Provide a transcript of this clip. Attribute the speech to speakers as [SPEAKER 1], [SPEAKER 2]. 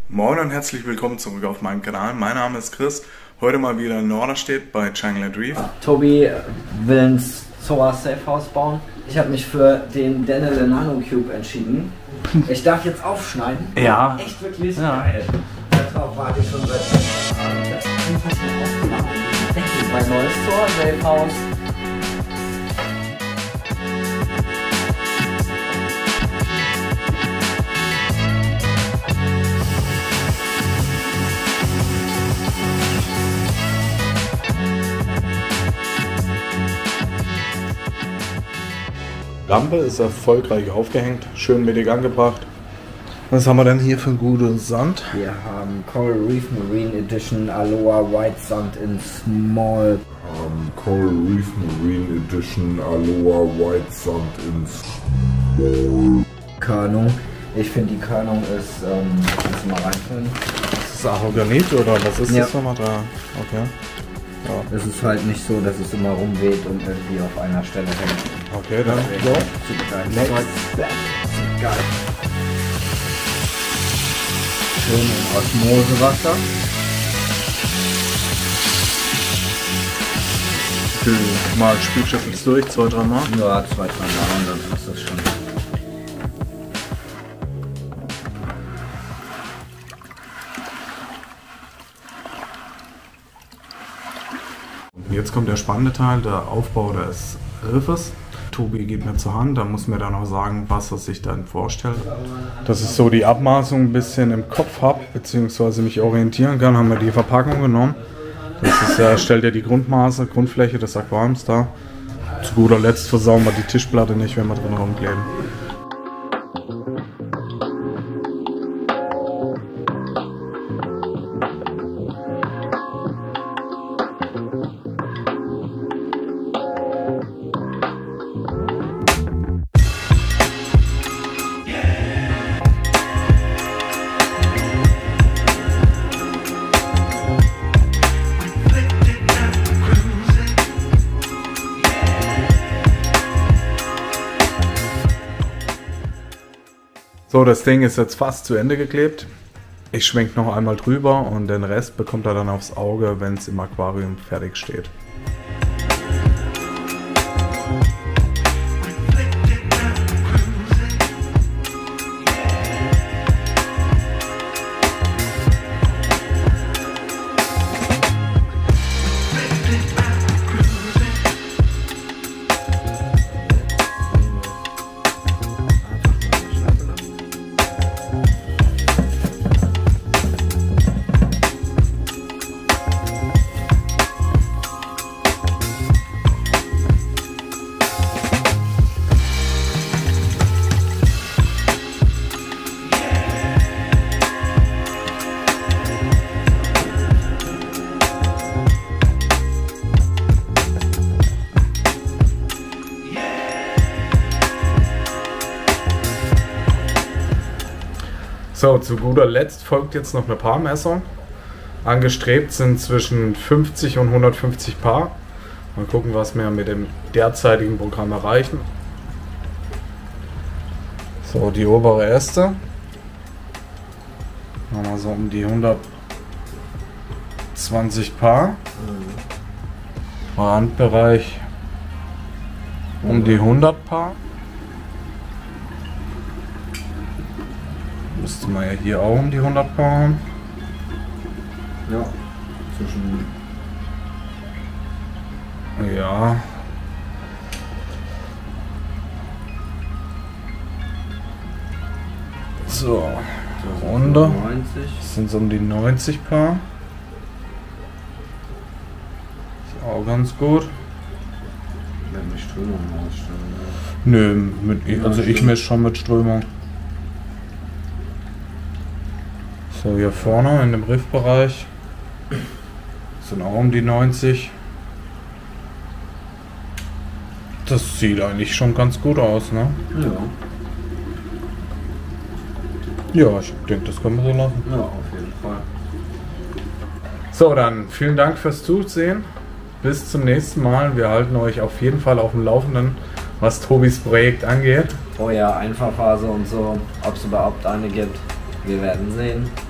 [SPEAKER 1] Moin und herzlich willkommen zurück auf meinem Kanal. Mein Name ist Chris. Heute mal wieder in Norderstedt bei Changlet Reef.
[SPEAKER 2] Tobi will ein Solar Safe House bauen. Ich habe mich für den Denel Nano Cube entschieden. Ich darf jetzt aufschneiden.
[SPEAKER 3] Ja.
[SPEAKER 2] Echt wirklich
[SPEAKER 3] geil.
[SPEAKER 2] Darauf warte ich schon seit mein neues Solar Safe House.
[SPEAKER 1] Lampe ist erfolgreich aufgehängt, schön mittig angebracht. Was haben wir denn hier für guten Sand?
[SPEAKER 2] Wir haben Coral Reef Marine Edition Aloha White Sand in Small.
[SPEAKER 4] Coral Reef Marine Edition Aloha White Sand in Small.
[SPEAKER 2] Körnung. Ich finde die Körnung ist, kannst du mal reinfüllen?
[SPEAKER 1] Ist das Arroganit oder was ist das nochmal da? Okay. Ja.
[SPEAKER 2] Es ist halt nicht so, dass es immer rumweht und irgendwie auf einer Stelle hängt.
[SPEAKER 1] Okay, dann
[SPEAKER 2] So, super geil. Next step. Geil. Schön in Osmosewasser.
[SPEAKER 1] Mal Spülschiff jetzt durch, 2-3 Mal.
[SPEAKER 2] Ja, 2-3 Mal und dann ist das schon.
[SPEAKER 1] Jetzt kommt der spannende Teil, der Aufbau des Riffes. Tobi gibt mir zur Hand, da muss mir dann auch sagen, was er sich dann vorstellt. Dass ich so die Abmaßung ein bisschen im Kopf habe, beziehungsweise mich orientieren kann, haben wir die Verpackung genommen. Das ist, stellt ja die Grundmaße, Grundfläche des Aquariums dar. Zu guter Letzt versauen wir die Tischplatte nicht, wenn wir drin rumkleben. So, das Ding ist jetzt fast zu Ende geklebt. Ich schwenke noch einmal drüber und den Rest bekommt er dann aufs Auge, wenn es im Aquarium fertig steht. So, zu guter Letzt folgt jetzt noch eine Paarmessung. Angestrebt sind zwischen 50 und 150 Paar. Mal gucken, was wir mit dem derzeitigen Programm erreichen. So, die obere Äste. Machen wir so um die 120 Paar. Randbereich um die 100 Paar. Müsste man ja hier auch um die 100 Paar haben.
[SPEAKER 2] Ja, zwischen.
[SPEAKER 1] Ja. So, runter. Das sind so um die 90 Paar. Ist auch ganz gut.
[SPEAKER 2] Wenn die Strömung ausstellen.
[SPEAKER 1] Nö, also ich messe schon mit Strömung. So, hier vorne in dem Riffbereich sind auch um die 90. Das sieht eigentlich schon ganz gut aus, ne?
[SPEAKER 2] Ja.
[SPEAKER 1] Ja, ich denke, das können wir so lassen.
[SPEAKER 2] Ja, auf jeden Fall.
[SPEAKER 1] So, dann vielen Dank fürs Zusehen. Bis zum nächsten Mal. Wir halten euch auf jeden Fall auf dem Laufenden, was Tobis Projekt angeht.
[SPEAKER 2] Oh ja, Einfahrphase und so, ob es überhaupt eine gibt. Wir werden sehen.